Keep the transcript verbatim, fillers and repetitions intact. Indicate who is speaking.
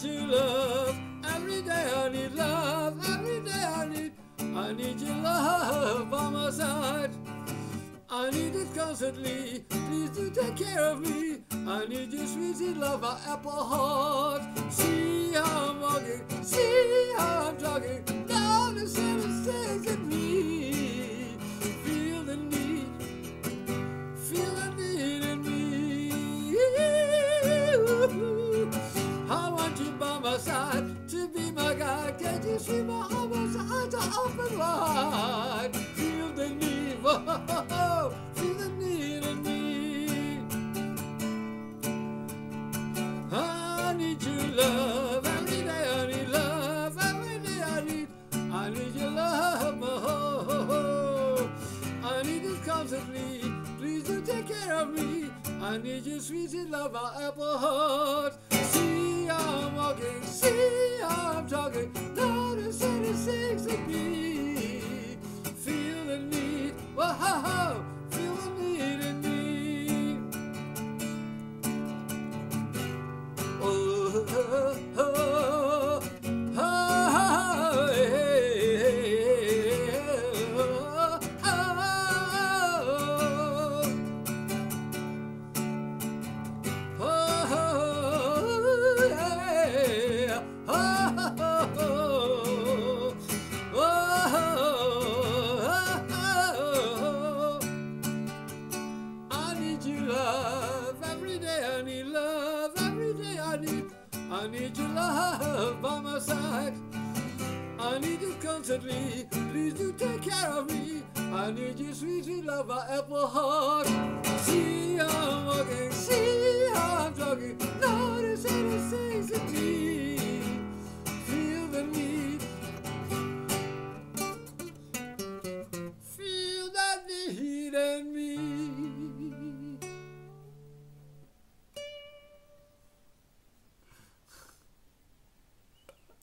Speaker 1: your love. Every day I need love. Every day I need, I need your love by my side. I need it constantly. Please do take care of me. I need your sweet, sweet love, my apple heart. See how I'm walking. See how I'm talking. Now the sun stays at me. Feel the need. Feel the need in me. I want you by my side to be my guide. Can't you see my arms are open wide? Feel the need. Whoa, feel the need in me. I need your love. Every day I need love. Every day I need, I need your love. Oh, I need it constantly. Please do take care of me. I need your sweet, sweet love, my apple heart. See how I'm walking, see how I'm talking. Now the sun sings at me. Feel the need, whoa, feel the need in me. Oh, oh, oh, oh, hey, hey, oh, oh, oh, yeah, oh, oh, oh, I need your love. Every day I need love. Every day I need, I need your love by my side. I need it constantly. Please do take care of me. I need your sweet, sweet love, my apple heart. See how I'm walking, see how I'm talking. Notice how it sings at me. Feel the need.